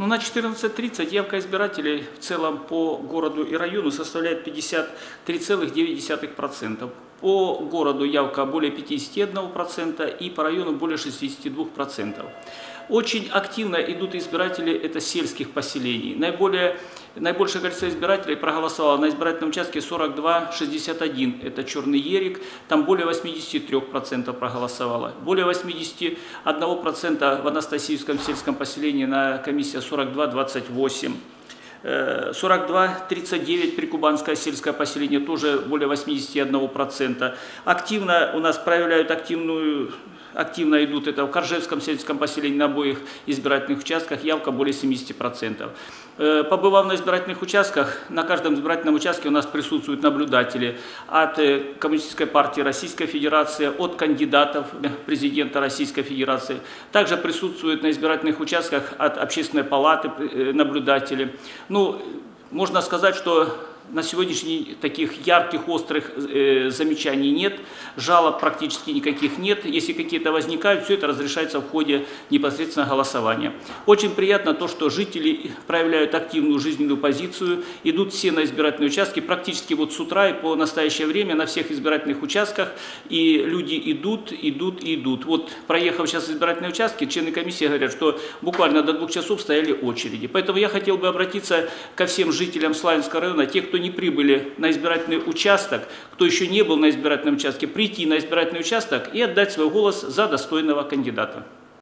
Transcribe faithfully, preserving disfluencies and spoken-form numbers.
Ну, на четырнадцать тридцать явка избирателей в целом по городу и району составляет пятьдесят три целых девять десятых процента. По городу явка более пятидесяти одного процента и по району более шестидесяти двух процентов. Очень активно идут избиратели это сельских поселений. Наиболее, наибольшее количество избирателей проголосовало на избирательном участке сорок два шестьдесят один. Это Черный Ерик. Там более восьмидесяти трёх процентов проголосовало. Более восьмидесяти одного процента в Анастасиевском сельском поселении на комиссия сорок два двадцать восемь. сорок два тридцать девять прикубанское сельское поселение, тоже более восьмидесяти одного процента. Активно у нас проявляют активную, активно идут это в Коржевском сельском поселении на обоих избирательных участках, явка более семидесяти процентов. Побывав на избирательных участках, на каждом избирательном участке у нас присутствуют наблюдатели от Коммунистической партии Российской Федерации, от кандидатов президента Российской Федерации. Также присутствуют на избирательных участках от Общественной палаты наблюдатели. Ну, можно сказать, что на сегодняшний день таких ярких, острых э, замечаний нет, жалоб практически никаких нет. Если какие-то возникают, все это разрешается в ходе непосредственно голосования. Очень приятно то, что жители проявляют активную жизненную позицию, идут все на избирательные участки, практически вот с утра и по настоящее время на всех избирательных участках, и люди идут, идут и идут. Вот проехав сейчас избирательные участки, члены комиссии говорят, что буквально до двух часов стояли очереди. Поэтому я хотел бы обратиться ко всем жителям Славянского района, те, кто не прибыли на избирательный участок, кто еще не был на избирательном участке, прийти на избирательный участок и отдать свой голос за достойного кандидата.